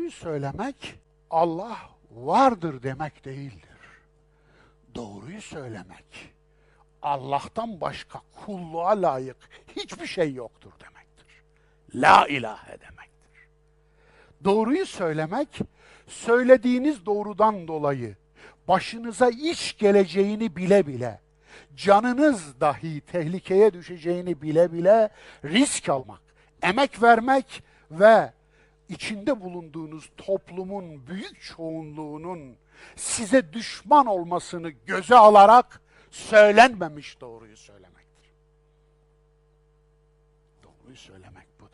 Doğruyu söylemek Allah vardır demek değildir. Doğruyu söylemek Allah'tan başka kulluğa layık hiçbir şey yoktur demektir. La ilahe demektir. Doğruyu söylemek, söylediğiniz doğrudan dolayı başınıza iş geleceğini bile bile, canınız dahi tehlikeye düşeceğini bile bile risk almak, emek vermek ve içinde bulunduğunuz toplumun büyük çoğunluğunun size düşman olmasını göze alarak söylenmemiş doğruyu söylemektir. Doğruyu söylemek bu.